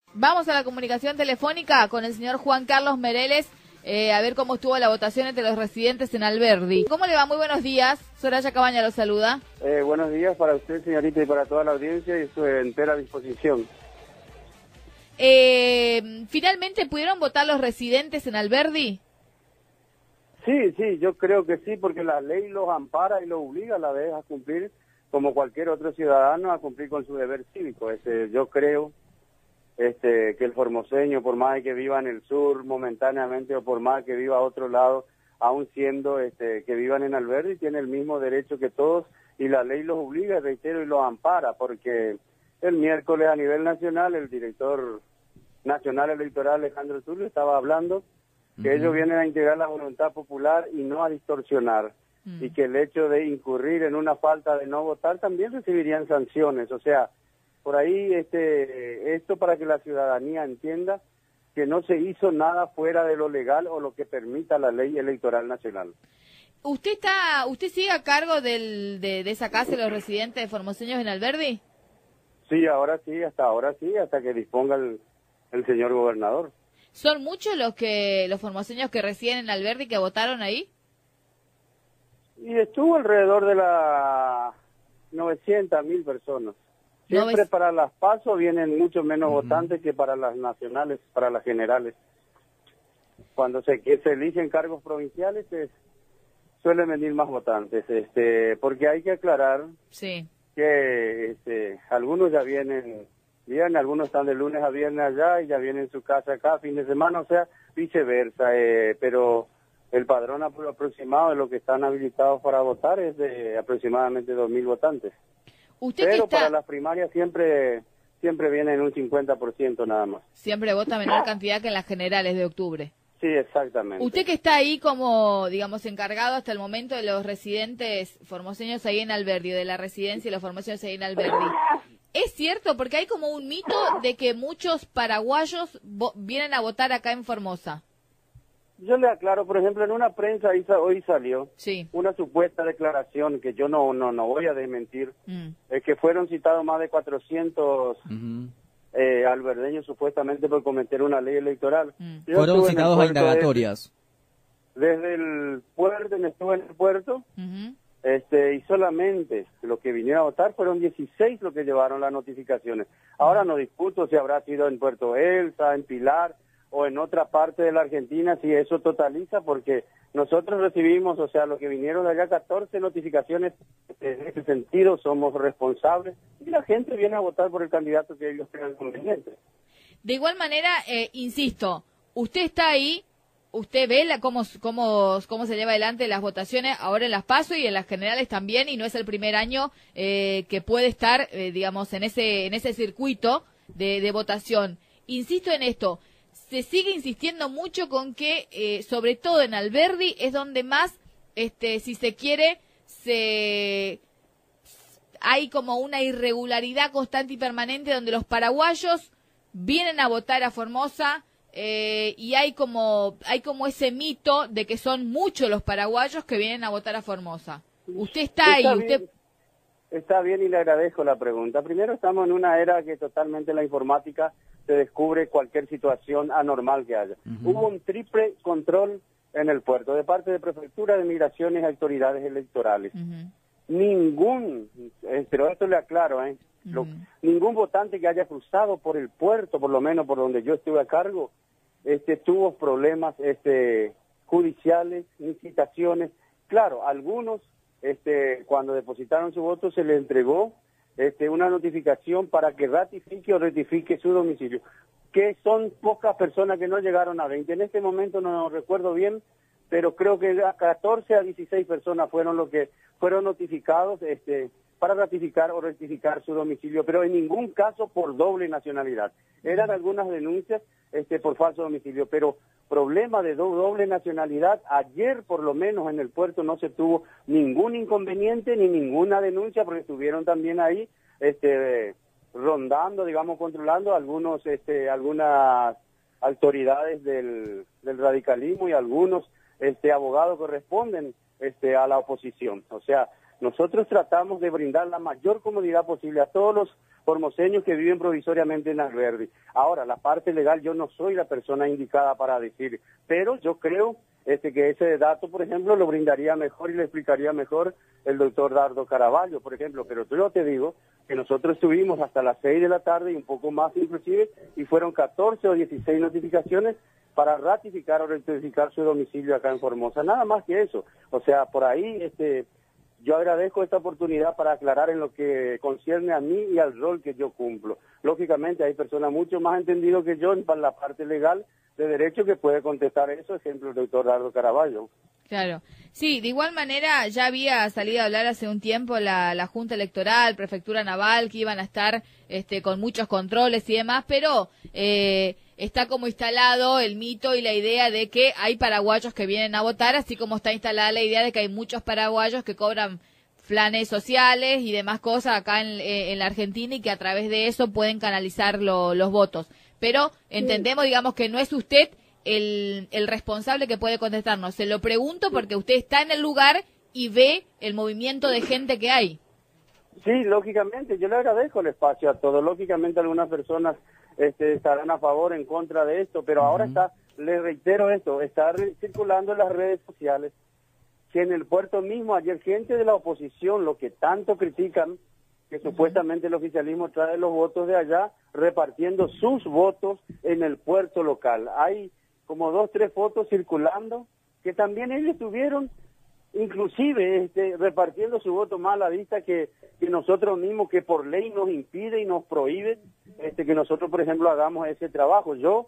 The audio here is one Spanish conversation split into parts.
Vamos a la comunicación telefónica con el señor Juan Carlos Mereles, a ver cómo estuvo la votación entre los residentes en Alberdi. ¿Cómo le va? Muy buenos días. Soraya Cabaña lo saluda. Buenos días para usted, señorita, y para toda la audiencia, y estoy a entera disposición. ¿Finalmente pudieron votar los residentes en Alberdi? Sí, yo creo que sí, porque la ley los ampara y los obliga a la vez a cumplir, como cualquier otro ciudadano, a cumplir con su deber cívico. Yo creo que el formoseño, por más que viva en el sur momentáneamente o por más que viva a otro lado, aún siendo que vivan en Alberdi, tiene el mismo derecho que todos, y la ley los obliga, reitero, y los ampara, porque el miércoles a nivel nacional el director nacional electoral Alejandro Tulio estaba hablando que ellos vienen a integrar la voluntad popular y no a distorsionar, y que el hecho de incurrir en una falta de no votar también recibirían sanciones. O sea, por ahí esto para que la ciudadanía entienda que no se hizo nada fuera de lo legal o lo que permita la ley electoral nacional. ¿Usted sigue a cargo de esa casa de los residentes formoseños en Alberdi? Sí, hasta que disponga el señor gobernador. ¿Son muchos los formoseños que residen en Alberdi que votaron ahí? Y estuvo alrededor de las 900.000 personas. Siempre para las PASO vienen mucho menos votantes que para las nacionales, para las generales. Cuando se eligen cargos provinciales, suelen venir más votantes, porque hay que aclarar que algunos ya vienen bien, algunos están de lunes a viernes allá y ya vienen en su casa acá fin de semana, o sea, viceversa, pero el padrón aproximado de lo que están habilitados para votar es de aproximadamente 2.000 votantes. Pero para las primarias siempre vienen un 50% nada más. Siempre vota menor cantidad que en las generales de octubre. Sí, exactamente. Usted que está ahí como, digamos, encargado hasta el momento de los residentes formoseños ahí en Alberdi, de la residencia de los formoseños ahí en Alberdi. ¿Es cierto? Porque hay como un mito de que muchos paraguayos vienen a votar acá en Formosa. Yo le aclaro, por ejemplo, en una prensa hoy salió una supuesta declaración que yo no voy a desmentir, que fueron citados más de 400 alberdeños supuestamente por cometer una ley electoral. Fueron citados a indagatorias. Desde el puerto, estuve en el puerto, y solamente los que vinieron a votar fueron 16 los que llevaron las notificaciones. Ahora no discuto si habrá sido en Puerto Elsa, en Pilar o en otra parte de la Argentina, si eso totaliza, porque nosotros recibimos, o sea, los que vinieron de allá, 14 notificaciones. En ese sentido somos responsables y la gente viene a votar por el candidato que ellos crean conveniente. De igual manera, insisto, usted está ahí, usted ve cómo se lleva adelante las votaciones ahora en las PASO y en las generales también, y no es el primer año que puede estar, digamos, en ese circuito de votación. Insisto en esto. Se sigue insistiendo mucho con que, sobre todo en Alberdi, es donde más, si se quiere, hay como una irregularidad constante y permanente donde los paraguayos vienen a votar a Formosa y hay como ese mito de que son muchos los paraguayos que vienen a votar a Formosa. Usted está ahí, usted... Está bien y le agradezco la pregunta. Primero, estamos en una era que totalmente la informática se descubre cualquier situación anormal que haya. Hubo un triple control en el puerto de parte de Prefectura de Migraciones y autoridades electorales. Pero esto le aclaro, ningún votante que haya cruzado por el puerto, por lo menos por donde yo estuve a cargo, tuvo problemas judiciales, ni citaciones. Claro, algunos cuando depositaron su voto se les entregó una notificación para que ratifique o rectifique su domicilio, que son pocas personas que no llegaron a 20. En este momento no recuerdo bien, pero creo que 14 a 16 personas fueron los que fueron notificados para ratificar o rectificar su domicilio, pero en ningún caso por doble nacionalidad. Eran algunas denuncias por falso domicilio, pero problema de doble nacionalidad, ayer por lo menos en el puerto no se tuvo ningún inconveniente ni ninguna denuncia, porque estuvieron también ahí rondando, digamos, controlando algunas autoridades del radicalismo y algunos abogados corresponden a la oposición. O sea, Nosotros tratamos de brindar la mayor comodidad posible a todos los formoseños que viven provisoriamente en Alberdi. Ahora, la parte legal, yo no soy la persona indicada para decir, pero yo creo que ese dato, por ejemplo, lo brindaría mejor y le explicaría mejor el doctor Dardo Caraballo, por ejemplo. Pero yo te digo que nosotros estuvimos hasta las 6 de la tarde y un poco más inclusive, y fueron 14 o 16 notificaciones para ratificar o rectificar su domicilio acá en Formosa. Nada más que eso. O sea, por ahí yo agradezco esta oportunidad para aclarar en lo que concierne a mí y al rol que yo cumplo. Lógicamente hay personas mucho más entendidas que yo en la parte legal de derecho que puede contestar eso, ejemplo el doctor Dardo Caraballo. Claro. Sí, de igual manera ya había salido a hablar hace un tiempo la Junta Electoral, Prefectura Naval, que iban a estar con muchos controles y demás, pero está como instalado el mito y la idea de que hay paraguayos que vienen a votar, así como está instalada la idea de que hay muchos paraguayos que cobran planes sociales y demás cosas acá en la Argentina y que a través de eso pueden canalizar los votos. Pero entendemos, digamos, que no es usted el responsable que puede contestarnos. Se lo pregunto porque usted está en el lugar y ve el movimiento de gente que hay. Sí, lógicamente, yo le agradezco el espacio a todos. Lógicamente algunas personas estarán a favor, en contra de esto, pero ahora le reitero esto, está circulando en las redes sociales que en el puerto mismo ayer gente de la oposición, lo que tanto critican, que supuestamente el oficialismo trae los votos de allá, repartiendo sus votos en el puerto local. Hay como 2 o 3 fotos circulando, que también ellos tuvieron, inclusive repartiendo su voto más a la vista que nosotros mismos, que por ley nos impide y nos prohíbe que nosotros, por ejemplo, hagamos ese trabajo. Yo,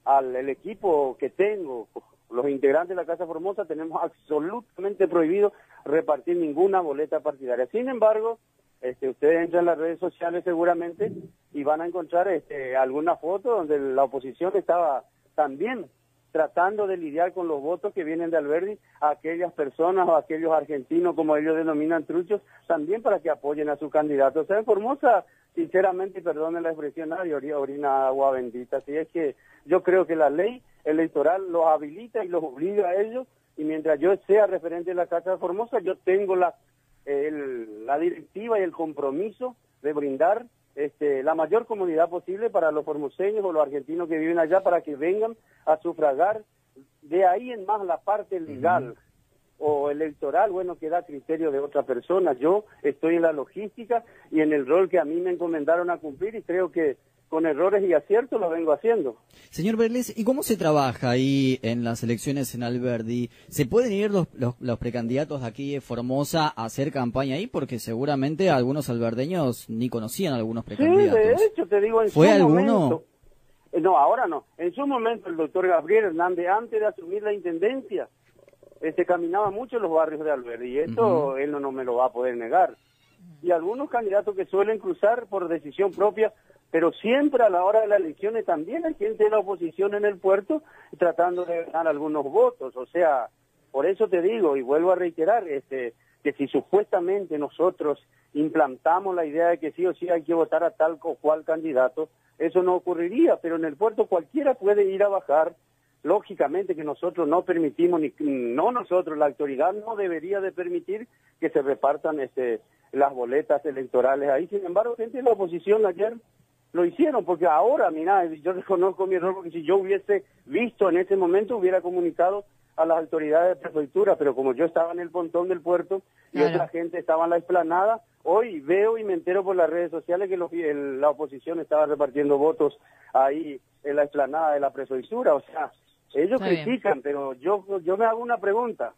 el equipo que tengo, los integrantes de la Casa Formosa, tenemos absolutamente prohibido repartir ninguna boleta partidaria. Sin embargo, ustedes entran en las redes sociales seguramente y van a encontrar alguna foto donde la oposición estaba también tratando de lidiar con los votos que vienen de Alberdi, a aquellas personas o aquellos argentinos, como ellos denominan truchos, también para que apoyen a su candidato. O sea, en Formosa, sinceramente, perdonen la expresión, nadie orina agua bendita. Así es que yo creo que la ley electoral los habilita y los obliga a ellos, y mientras yo sea referente de la Casa de Formosa, yo tengo la directiva y el compromiso de brindar la mayor comodidad posible para los formoseños o los argentinos que viven allá, para que vengan a sufragar. De ahí en más la parte legal o electoral, bueno, queda a criterio de otra persona. Yo estoy en la logística y en el rol que a mí me encomendaron a cumplir, y creo que con errores y aciertos lo vengo haciendo. Señor Berles, ¿y cómo se trabaja ahí en las elecciones en Alberdi? ¿Se pueden ir los precandidatos de aquí de Formosa a hacer campaña ahí? Porque seguramente algunos alberdeños ni conocían a algunos precandidatos. Sí, de hecho, te digo, en ¿Fue su alguno? momento, no, ahora no. En su momento el doctor Gabriel Hernández, antes de asumir la intendencia, caminaba mucho en los barrios de Alberdi, y esto él no me lo va a poder negar. Y algunos candidatos que suelen cruzar por decisión propia, pero siempre a la hora de las elecciones también hay gente de la oposición en el puerto tratando de ganar algunos votos. O sea, por eso te digo y vuelvo a reiterar que si supuestamente nosotros implantamos la idea de que sí o sí hay que votar a tal o cual candidato, eso no ocurriría, pero en el puerto cualquiera puede ir a bajar. Lógicamente que nosotros no permitimos, no nosotros, la autoridad no debería de permitir que se repartan las boletas electorales ahí. Sin embargo, gente de la oposición ayer lo hicieron, porque ahora, mira, yo reconozco mi error, porque si yo hubiese visto en ese momento, hubiera comunicado a las autoridades de prefectura, pero como yo estaba en el pontón del puerto y otra gente estaba en la explanada, hoy veo y me entero por las redes sociales que la oposición estaba repartiendo votos ahí en la explanada de la prefectura. O sea, ellos critican, pero yo me hago una pregunta.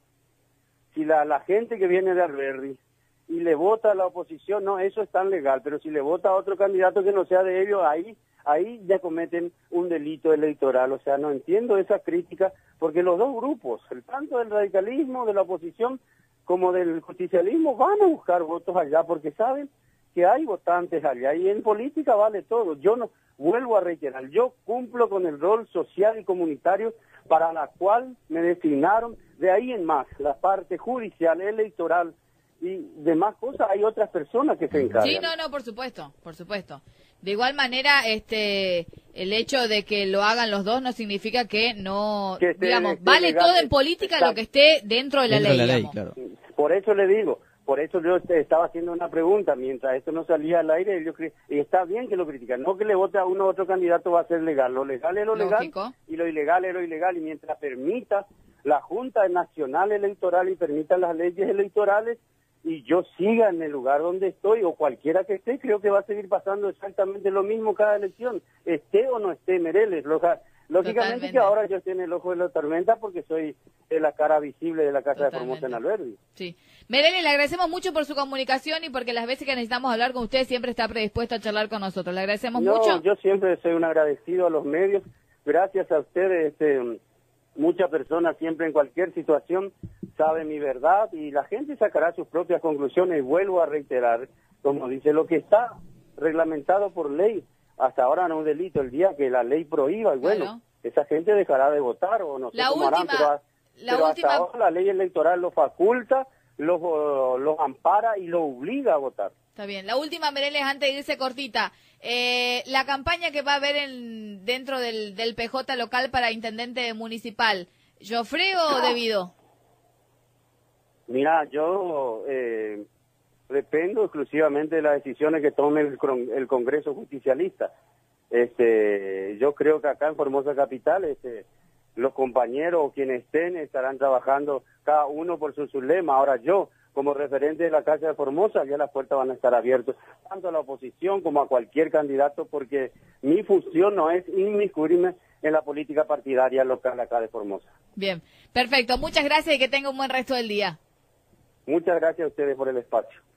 Si la gente que viene de Alberdi y le vota a la oposición, no, eso es tan legal, pero si le vota a otro candidato que no sea de ellos, ahí ya cometen un delito electoral. O sea, no entiendo esa crítica, porque los dos grupos, tanto del radicalismo, de la oposición, como del justicialismo, van a buscar votos allá, porque saben que hay votantes allá, y en política vale todo. Yo no, vuelvo a reiterar, yo cumplo con el rol social y comunitario para la cual me designaron. De ahí en más, la parte judicial, electoral y demás cosas, hay otras personas que se encargan. Sí, no, por supuesto, por supuesto. De igual manera, el hecho de que lo hagan los dos no significa que no, digamos, vale todo en política lo que esté dentro de la ley. Claro. Por eso le digo, por eso yo estaba haciendo una pregunta, mientras esto no salía al aire, y está bien que lo critican, no que le vote a uno u otro candidato va a ser legal, lo legal es lo legal y lo ilegal es lo ilegal, y mientras permita la Junta Nacional Electoral y permita las leyes electorales, y yo siga en el lugar donde estoy, o cualquiera que esté, creo que va a seguir pasando exactamente lo mismo cada elección, esté o no esté Meireles. Lógicamente Totalmente. Que ahora yo estoy en el ojo de la tormenta porque soy la cara visible de la Casa Totalmente. De Formosa en Alberdi. Sí. Meireles, le agradecemos mucho por su comunicación y porque las veces que necesitamos hablar con usted siempre está predispuesto a charlar con nosotros. Le agradecemos mucho. Yo siempre soy un agradecido a los medios. Gracias a ustedes, muchas personas siempre en cualquier situación saben mi verdad y la gente sacará sus propias conclusiones. Y vuelvo a reiterar, como dice, lo que está reglamentado por ley, hasta ahora no es un delito. El día que la ley prohíba, y bueno, esa gente dejará de votar o no sé cómo harán, pero hasta ahora la ley electoral lo faculta, los ampara y lo obliga a votar. Está bien. La última, Meireles, antes de irse cortita. La campaña que va a haber dentro del PJ local para intendente municipal, ¿Joffre o Devido? Mira, yo dependo exclusivamente de las decisiones que tome el Congreso Justicialista. Yo creo que acá en Formosa Capital los compañeros o quienes estén estarán trabajando cada uno por su lema. Ahora yo, como referente de la Casa de Formosa, ya las puertas van a estar abiertas, tanto a la oposición como a cualquier candidato, porque mi función no es inmiscuirme en la política partidaria local acá de Formosa. Bien, perfecto. Muchas gracias y que tenga un buen resto del día. Muchas gracias a ustedes por el espacio.